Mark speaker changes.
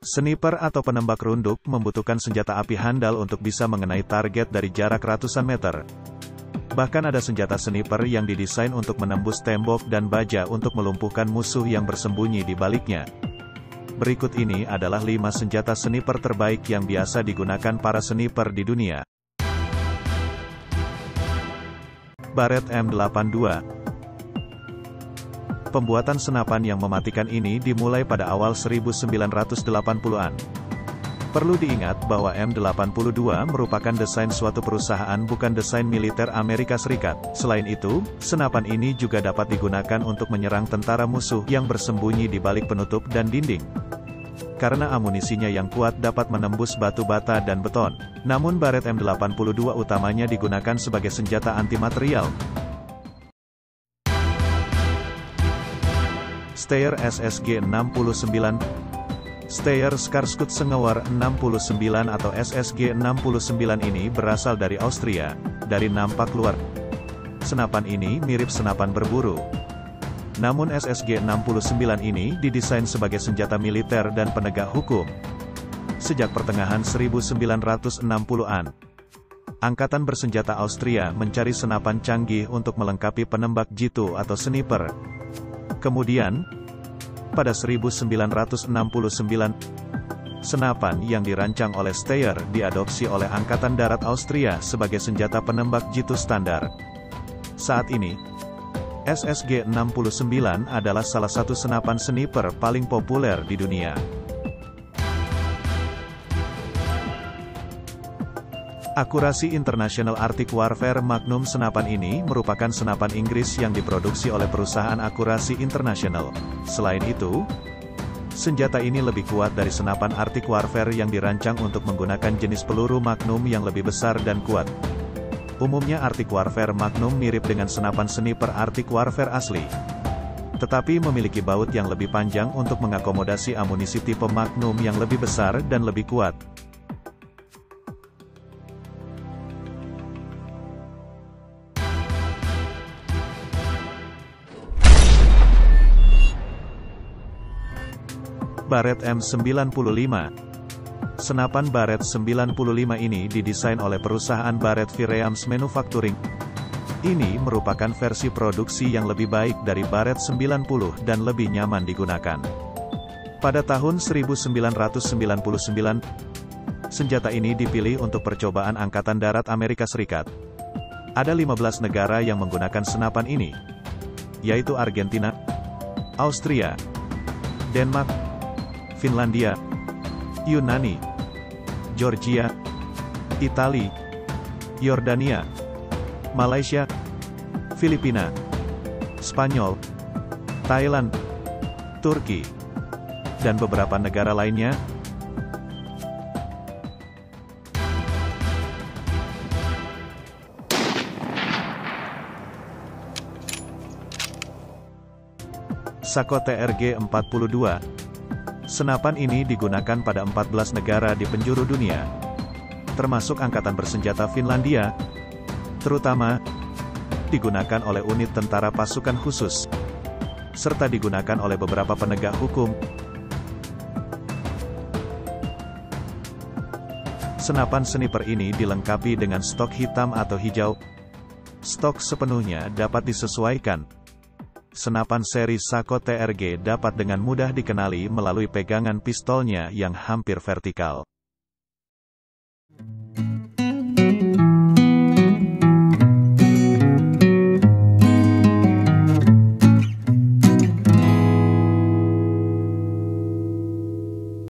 Speaker 1: Sniper atau penembak runduk membutuhkan senjata api handal untuk bisa mengenai target dari jarak ratusan meter. Bahkan ada senjata sniper yang didesain untuk menembus tembok dan baja untuk melumpuhkan musuh yang bersembunyi di baliknya. Berikut ini adalah 5 senjata sniper terbaik yang biasa digunakan para sniper di dunia. Barrett M82. Pembuatan senapan yang mematikan ini dimulai pada awal 1980-an. Perlu diingat bahwa M82 merupakan desain suatu perusahaan, bukan desain militer Amerika Serikat. Selain itu, senapan ini juga dapat digunakan untuk menyerang tentara musuh yang bersembunyi di balik penutup dan dinding. Karena amunisinya yang kuat dapat menembus batu bata dan beton. Namun Barrett M82 utamanya digunakan sebagai senjata anti-material. Steyr SSG-69. Steyr Skarpschutzgewehr 69 atau SSG-69 ini berasal dari Austria. Dari nampak luar, senapan ini mirip senapan berburu. Namun SSG-69 ini didesain sebagai senjata militer dan penegak hukum. Sejak pertengahan 1960-an, Angkatan Bersenjata Austria mencari senapan canggih untuk melengkapi penembak jitu atau sniper. Kemudian, pada 1969, senapan yang dirancang oleh Steyr diadopsi oleh Angkatan Darat Austria sebagai senjata penembak jitu standar. Saat ini, SSG-69 adalah salah satu senapan sniper paling populer di dunia. Akurasi International Arctic Warfare Magnum. Senapan ini merupakan senapan Inggris yang diproduksi oleh perusahaan Akurasi International. Selain itu, senjata ini lebih kuat dari senapan Arctic Warfare yang dirancang untuk menggunakan jenis peluru Magnum yang lebih besar dan kuat. Umumnya Arctic Warfare Magnum mirip dengan senapan sniper Arctic Warfare asli, tetapi memiliki baut yang lebih panjang untuk mengakomodasi amunisi tipe Magnum yang lebih besar dan lebih kuat. Barrett M95. Senapan Barrett 95 ini didesain oleh perusahaan Barrett Firearms Manufacturing. Ini merupakan versi produksi yang lebih baik dari Barrett 90 dan lebih nyaman digunakan. Pada tahun 1999, senjata ini dipilih untuk percobaan Angkatan Darat Amerika Serikat. Ada 15 negara yang menggunakan senapan ini, yaitu Argentina, Austria, Denmark, Finlandia, Yunani, Georgia, Italia, Yordania, Malaysia, Filipina, Spanyol, Thailand, Turki, dan beberapa negara lainnya. Sako TRG-42. Senapan ini digunakan pada 14 negara di penjuru dunia, termasuk Angkatan Bersenjata Finlandia, terutama digunakan oleh unit tentara pasukan khusus, serta digunakan oleh beberapa penegak hukum. Senapan sniper ini dilengkapi dengan stok hitam atau hijau. Stok sepenuhnya dapat disesuaikan. Senapan seri Sako TRG dapat dengan mudah dikenali melalui pegangan pistolnya yang hampir vertikal.